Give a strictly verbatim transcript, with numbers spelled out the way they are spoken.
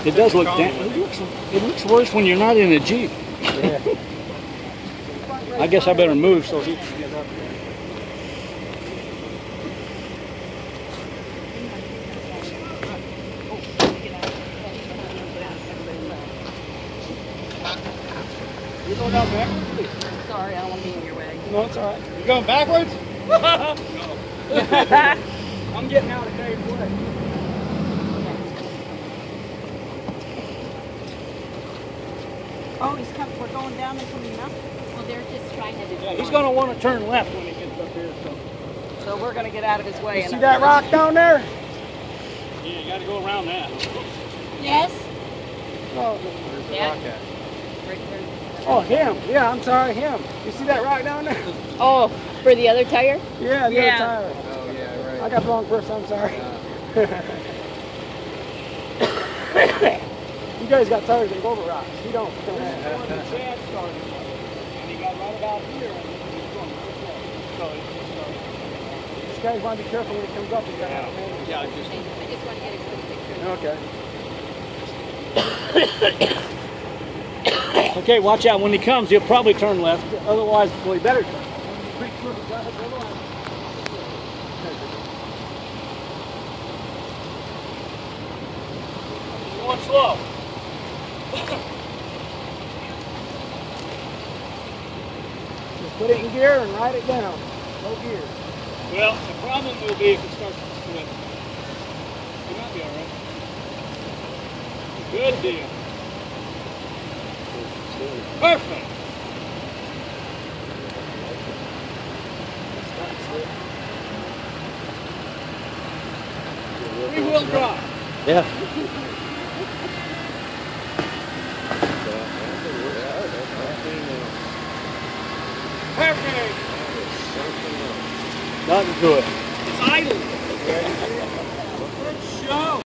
It does look down. It looks, it looks worse when you're not in a Jeep. Yeah. I guess I better move so he can get up there. You going down backwards? Sorry, I don't want to be in your way. No, it's all right. You going backwards? No. I'm getting out of Dave's way. Oh, he's coming. We're going down and coming up. Well, they're just trying to do. Yeah, he's going to want to turn left when he gets up here. So, So we're going to get out of his way. You and see that rock down there? yeah, you got to go around that. Yes. Oh, Where's the rock at? Right there. oh, him. Yeah, I'm sorry, him. You see that rock down there? Oh, for the other tire? Yeah, the Yeah. other tire. Oh, yeah, right. I got the wrong person, I'm sorry. You guys got tires that go over rocks. You don't. Chad started, and he got right about here, and he's going right there. So it's just, uh, These guys want to be careful when it comes up. You gotta have a man. yeah, just. I just want to get a quick picture. Okay. Okay, watch out. When he comes, he'll probably turn left. Otherwise, well, he better turn. Going slow. Just put it in gear and ride it down. No gear. Well, the problem will be if it starts to slip. You might be all right. Good deal. Perfect. Three-wheel drive. Yeah. Perfect. Nothing to it. It's idle. Good show.